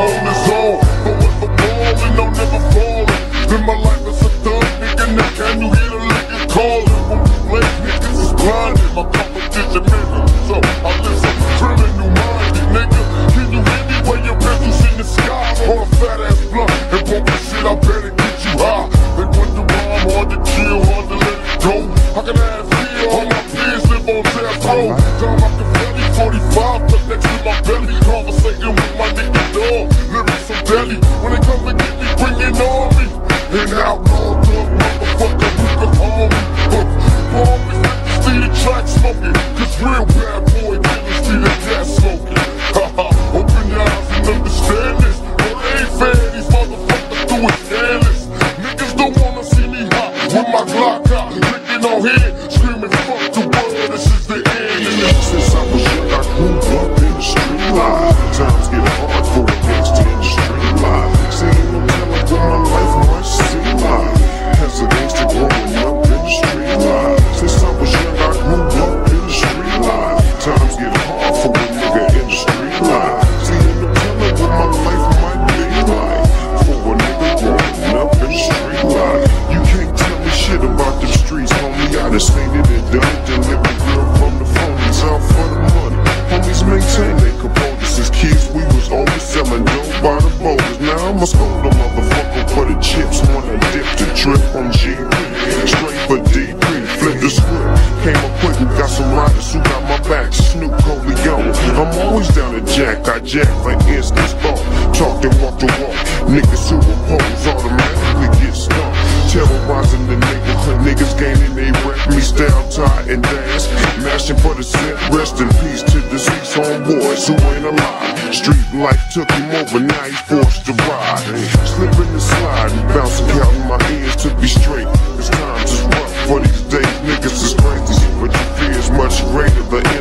on is on. Forever ballin', I'm never fallin'. Live my life as a thug, nigga. Now can you hear the liquor callin'? From the place, niggas is blinded. My competition minute, so I listen. Criminal minded, nigga. Can you hear me when your pencils in the sky? On a fat ass blunt and bump the shit, I better get you high. They wonder why I'm hard to kill, hard to let it go. How can I have fear? All my peers live on death row. Time I can belly 45, tucked next to my belly. Conversating with my nigga dog. Living some deli. When they come to get me, bring it on me. An outlaw thug motherfucker who can harm me. Always let me see the track smoking. Cause real bad boy didn't see the gas smoking. Haha, open your eyes and understand this. But they ain't fair, these motherfuckers do it scandalous. Niggas don't wanna see me hot with my Glock out. Drinking on head, screaming fuck the world, this is the end. Since I was young, I grew up in the street life. Times get hard for a gangster in the street life. Seeing them telling what my life must seem like. As a gangster growing up in the street life. Since I was young, I grew up in the street life. Times get hard for a nigga in the street life. Seeing them telling what my life might be like. For a nigga growing up in the street life. You can't tell me shit about them streets, homie. I done seen it and done it. Delivered real from the phonies out for the money. Homies maintain their composure. Since kids, we was always selling dope by the boulders. Now I'ma scold a motherfucker for the chips. Wanna dip the drip on GP. Straight for DP. Flip the script. Came up quick and got some riders who got my back. Snoop, Corleone. I'm always down to jack. I jack for instance. Talk and walk the walk. Niggas who oppose automatically get stuck. Terrorizing the neighborhood. Niggas gaining they rep. Me style, tie, and dance. Mashing for the set. Rest in peace to deceased homeboys who ain't alive. Street life took him over, now he's forced to ride. Slipping and sliding, bouncing, counting my ears to be straight. This time's is rough for these days, niggas is crazy. But your fear is much greater, the